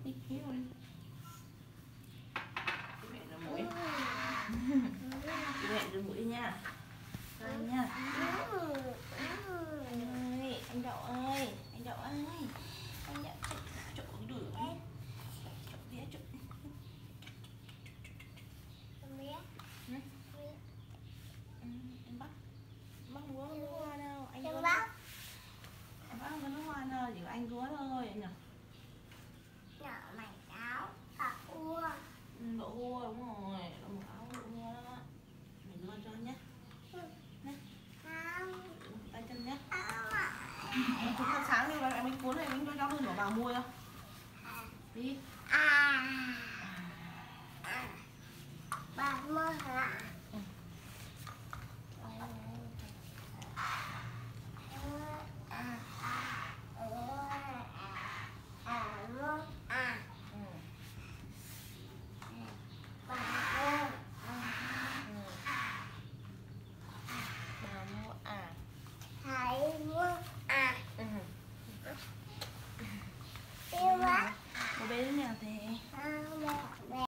đi hít vào đi. Chị mẹ rửa mũi. Chị mẹ rửa mũi nha. Đây nha. Anh Đậu ơi, anh Đậu ơi, anh Đậu trộn đuổi trộn đĩa trộn. Em bắt mua nước hoa đâu, anh rúa. Em bắt mua nước hoa đâu, chỉ có anh rúa thôi nhỉ. Nhỏ mảnh áo, cả ua. Độ ua đúng rồi, là một áo độ ua đó. Mình rúa cho nhé. Tay chân nhé. Chúng ta sáng đi em mới cuốn này mình cho hơn vào môi không?